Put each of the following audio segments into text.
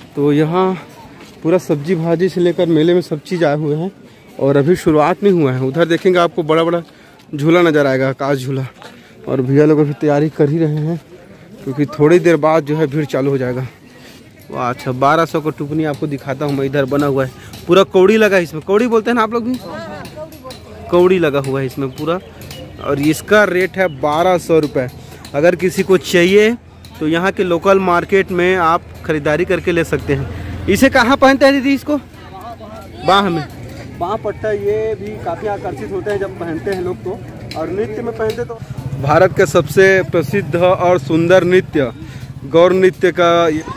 तो यहाँ पूरा सब्जी भाजी से लेकर मेले में सब चीज़ आए हुए हैं और अभी शुरुआत नहीं हुआ है। उधर देखेंगे आपको बड़ा बड़ा झूला नज़र आएगा, आकाश झूला। और भैया लोग अभी तैयारी कर ही रहे हैं क्योंकि थोड़ी देर बाद जो है भीड़ चालू हो जाएगा। वाह, अच्छा 1200 का टुकनी आपको दिखाता हूँ मैं। इधर बना हुआ है पूरा कौड़ी लगा है इसमें। कौड़ी बोलते हैं ना आप लोग भी? कौड़ी लगा हुआ है इसमें पूरा। और इसका रेट है 1200 रुपये। अगर किसी को चाहिए तो यहाँ के लोकल मार्केट में आप खरीदारी करके ले सकते हैं। इसे कहाँ पहनते हैं दीदी? इसको बाह में, बाह पट्टा। ये भी काफ़ी आकर्षित होते हैं जब पहनते हैं लोग तो। और नृत्य में पहनते तो भारत का सबसे प्रसिद्ध और सुंदर नृत्य गौर नृत्य का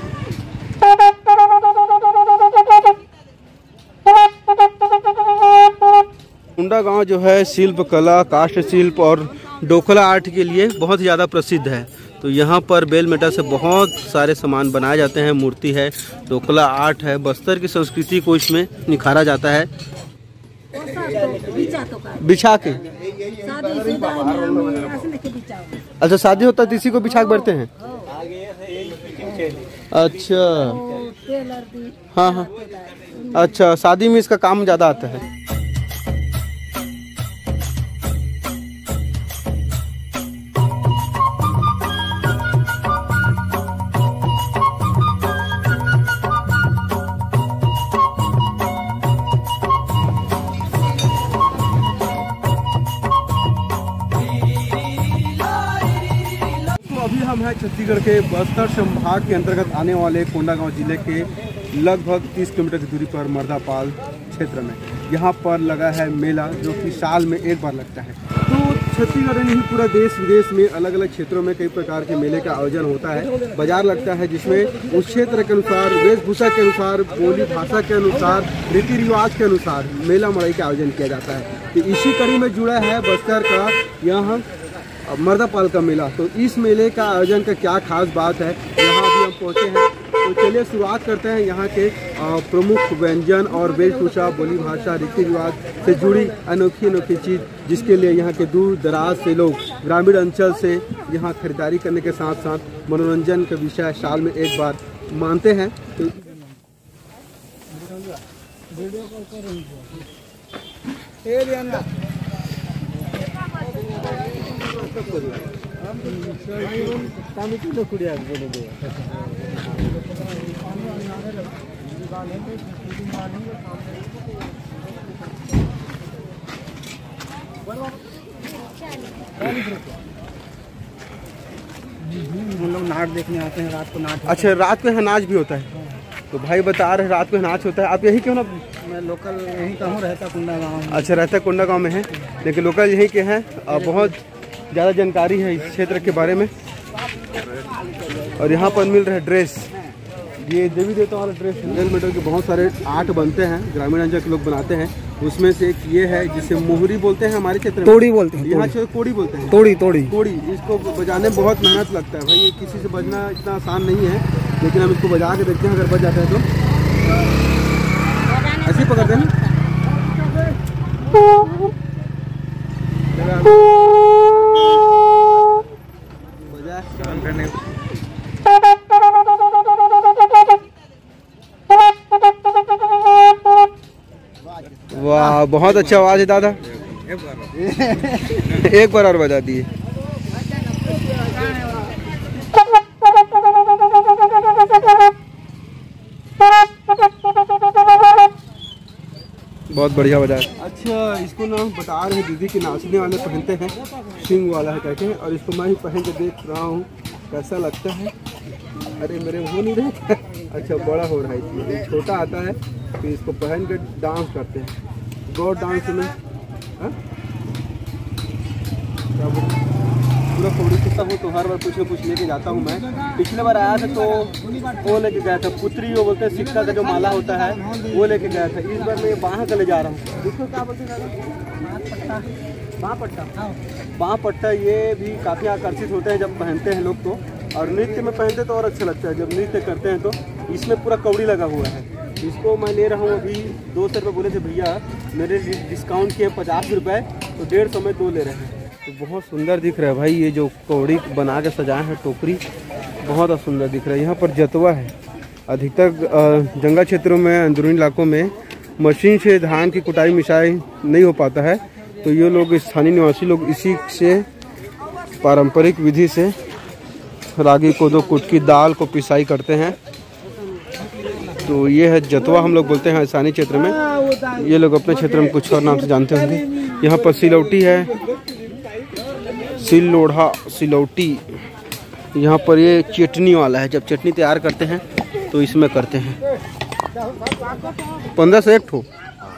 कोंडागांव जो है शिल्प कला, काष्ठ शिल्प और डोकला आर्ट के लिए बहुत ज़्यादा प्रसिद्ध है। तो यहाँ पर बेल मेटा से बहुत सारे सामान बनाए जाते हैं। मूर्ति है, डोकला आर्ट है, बस्तर की संस्कृति को इसमें निखारा जाता है। बिछा के अच्छा, शादी होता है तो इसी को बिछा के बैठते हैं। अच्छा हाँ हाँ, अच्छा शादी में इसका काम ज़्यादा आता है। अभी हम हैं छत्तीसगढ़ के बस्तर संभाग के अंतर्गत आने वाले कोंडागांव जिले के लगभग 30 किलोमीटर की दूरी पर मर्दापाल क्षेत्र में। यहाँ पर लगा है मेला जो कि साल में एक बार लगता है। तो छत्तीसगढ़ नहीं, पूरा देश विदेश में अलग अलग क्षेत्रों में कई प्रकार के मेले का आयोजन होता है। बाजार लगता है जिसमें उस क्षेत्र के अनुसार, वेशभूषा के अनुसार, बोली भाषा के अनुसार, रीति रिवाज के अनुसार मेला मड़ई का आयोजन किया जाता है। तो इसी कड़ी में जुड़ा है बस्तर का यहाँ मर्दापाल का मेला। तो इस मेले का आयोजन का क्या खास बात है, यहाँ अभी हम पहुँचे हैं। तो चलिए शुरुआत करते हैं यहाँ के प्रमुख व्यंजन और वेशभूषा, बोली भाषा, रीति रिवाज से जुड़ी अनोखी अनोखी चीज़ जिसके लिए यहाँ के दूर दराज से लोग ग्रामीण अंचल से यहाँ खरीदारी करने के साथ साथ मनोरंजन का विषय साल में एक बार मानते हैं। तो हम लोग नाच देखने आते हैं रात को। नाच, अच्छा रात को यहाँ नाच भी होता है? तो भाई बता रहे रात को नाच होता है। आप यही क्यों ना? मैं लोकल यहीं का हूँ, रहता कोंडागांव। अच्छा, रहता कोंडागांव में है, लेकिन लोकल यहीं के हैं। बहुत ज़्यादा जानकारी है इस क्षेत्र के बारे में। और यहाँ पर मिल रहा है ड्रेस, ये देवी देवता वाला ड्रेस। बेल मेटल के बहुत सारे आर्ट बनते हैं, ग्रामीण अंचल के लोग बनाते हैं। उसमें से एक ये है जिसे मोहरी बोलते हैं हमारे क्षेत्र में। तोड़ी बोलते हैं, यहाँ से कोड़ी बोलते हैं। तोड़ी तोड़ी कोड़ी। इसको बजाने में बहुत मेहनत लगता है भाई, ये किसी से बजना इतना आसान नहीं है। लेकिन हम इसको बजा के देखते हैं, अगर बज जाता है तो ऐसे ही पकड़ते हैं। वाह, बहुत अच्छा आवाज है दादा। एक बार और बजा दिए। बहुत बढ़िया बजा। अच्छा, इसको ना बता रहे दीदी कि नाचने वाले पहनते हैं, सिंग वाला है कहते हैं। और इसको मैं ही पहन के देख रहा हूँ कैसा लगता है। अरे मेरे हो नहीं रहे। अच्छा, बड़ा हो रहा है इसमें, ये छोटा आता है तो इसको पहन के डांस करते हैं। गौर डांस में पूरा कौड़ी किस्सा हो तो हर बार कुछ न कुछ लेके जाता हूँ मैं। पिछले बार आया था तो वो लेके गया था पुत्री, वो बोलते हैं सिक्का का जो माला होता है वो लेके गया था। इस बार मैं बाह का ले जा रहा हूँ। इसको क्या बोलते हैं? बाह पट्टा। बाह पट्टा। ये भी काफ़ी आकर्षित होते हैं जब पहनते हैं लोग तो। और नृत्य में पहनते तो और अच्छा लगता है। जब नृत्य करते हैं तो इसमें पूरा कौड़ी लगा हुआ है। इसको मैं ले रहा हूँ अभी 200 रुपये बोले थे भैया, मेरे डिस्काउंट किए 50 रुपये, तो 150 में 2 ले रहे हैं। तो बहुत सुंदर दिख रहा है भाई, ये जो कौड़ी बना के सजाए हैं टोकरी, बहुत सुंदर दिख रहा है। यहाँ पर जतवा है, अधिकतर जंगल क्षेत्रों में, अंदरूनी इलाकों में मशीन से धान की कुटाई मिसाई नहीं हो पाता है, तो ये लोग स्थानीय निवासी लोग इसी से पारंपरिक विधि से रागी, कोदो, कुटकी, दाल को पिसाई करते हैं। तो ये है जतवा, हम लोग बोलते हैं स्थानीय क्षेत्र में। ये लोग अपने क्षेत्र में कुछ और नाम से जानते होंगे। यहाँ पर सिलौटी है, सिल लोढ़ा, सिलौटी। यहाँ पर ये चटनी वाला है, जब चटनी तैयार करते हैं तो इसमें करते हैं। 15 से एक ठो।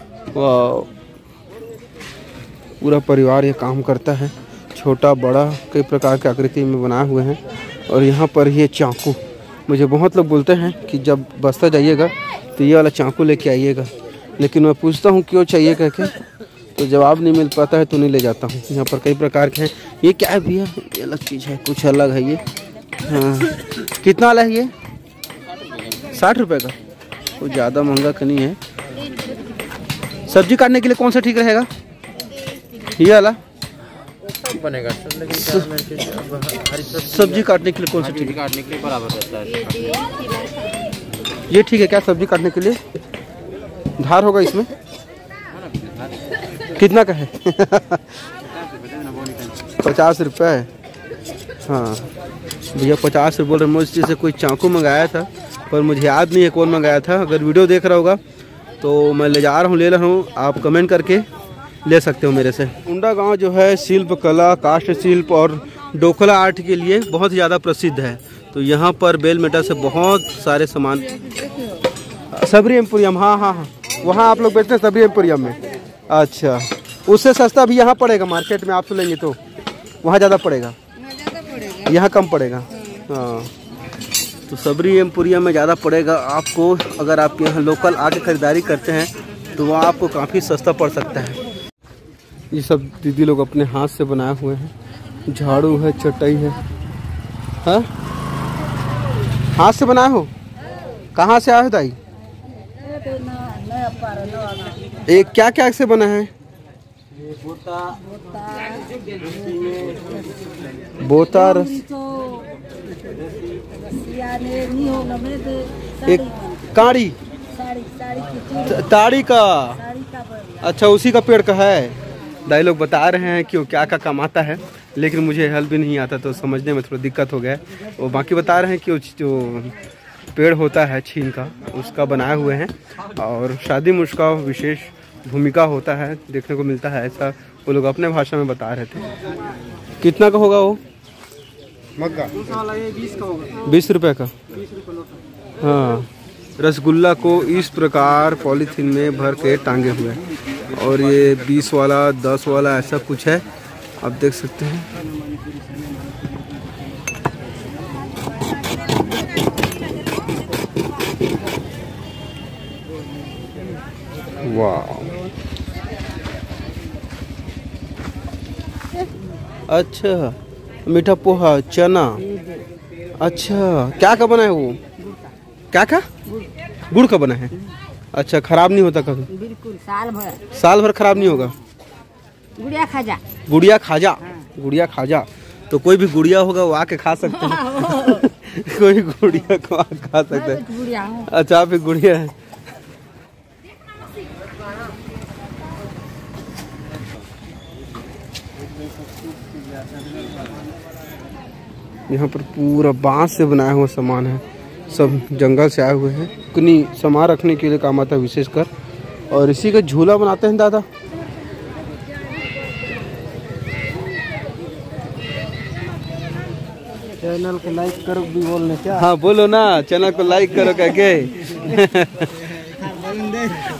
पूरा परिवार ये काम करता है, छोटा बड़ा कई प्रकार के आकृति में बनाए हुए हैं। और यहाँ पर ये चाकू, मुझे बहुत लोग बोलते हैं कि जब बस्ता जाइएगा तो ये वाला चाकू लेके आइएगा, लेकिन मैं पूछता हूँ क्यों चाहिए करके, तो जवाब नहीं मिल पाता है तो नहीं ले जाता हूँ। यहाँ पर कई प्रकार के हैं। ये क्या है भैया? ये अलग चीज़ है, कुछ अलग है ये। हाँ, कितना वाला है ये? 60 रुपये का। वो ज़्यादा महंगा का नहीं है। सब्जी काटने के लिए कौन सा ठीक रहेगा? ये वाला बनेगा सब्जी काटने के लिए कौन सा ठीक है? काटने के लिए बराबर रहता है। ये ठीक है क्या सब्जी काटने के लिए? धार होगा इसमें? कितना का है? 50 रुपये। हाँ भैया 50 रुपये बोल रहे। मुझसे से कोई चाकू मंगाया था, पर मुझे याद नहीं है कौन मंगाया था। अगर वीडियो देख रहा होगा तो मैं ले जा रहा हूँ, ले रहा हूँ, आप कमेंट करके ले सकते हो मेरे से। कुंडा गांव जो है शिल्प कला, काष्ठ शिल्प और डोकला आर्ट के लिए बहुत ही ज़्यादा प्रसिद्ध है। तो यहाँ पर बेलमेटा से बहुत सारे सामान, सबरी एम्पोरियम, हाँ हाँ हाँ, वहाँ आप लोग बेचते हैं सबरी एम्पोरियम में। अच्छा, उससे सस्ता भी यहाँ पड़ेगा मार्केट में, आप से लेंगे तो वहाँ ज़्यादा पड़ेगा, यहाँ कम पड़ेगा। हाँ, तो सबरी एम्पोरियम में ज़्यादा पड़ेगा आपको। अगर आप यहाँ लोकल आके खरीदारी करते हैं तो वह आपको काफ़ी सस्ता पड़ सकता है। ये सब दीदी लोग अपने हाथ से बनाए हुए हैं। झाड़ू है, चटाई है। हाँ, हाथ से बनाए हो? कहाँ से आए हो दाई? एक क्या क्या से बना है? बोता रस, एक काड़ी, ताड़ी का। अच्छा, उसी का पेड़ का है। दाई लोग बता रहे हैं कि वो क्या क्या कमाता है, लेकिन मुझे हल भी नहीं आता तो समझने में थोड़ा दिक्कत हो गया। वो बाकी बता रहे हैं कि वो जो पेड़ होता है छीन का, उसका बनाए हुए हैं, और शादी में उसका विशेष भूमिका होता है, देखने को मिलता है, ऐसा वो लोग अपने भाषा में बता रहे थे। कितना का होगा वो मग्गा? 20 रुपये का। हाँ, रसगुल्ला को इस प्रकार पॉलीथीन में भर के टांगे हुए हैं, और ये 20 वाला, 10 वाला ऐसा कुछ है, आप देख सकते हैं। वाह, अच्छा, मीठा पोहा, चना। अच्छा, क्या का बना है वो? क्या का? गुड़ का बना है। अच्छा, खराब नहीं होता कभी? बिल्कुल, साल भर खराब नहीं होगा। गुड़िया खाजा, गुड़िया खाजा, गुड़िया खाजा। तो कोई भी गुड़िया होगा वो आके खा सकते हैं। कोई गुड़िया को आके खा सकते हैं। अच्छा, आप एक गुड़िया है। यहाँ पर पूरा बांस से बनाया हुआ सामान है, सब जंगल से आए हुए हैं। कुनी सामान रखने के लिए काम आता है विशेषकर, और इसी का झूला बनाते हैं दादा। चैनल को लाइक करो भी बोलने क्या? हाँ बोलो ना, चैनल को लाइक करो क्या के।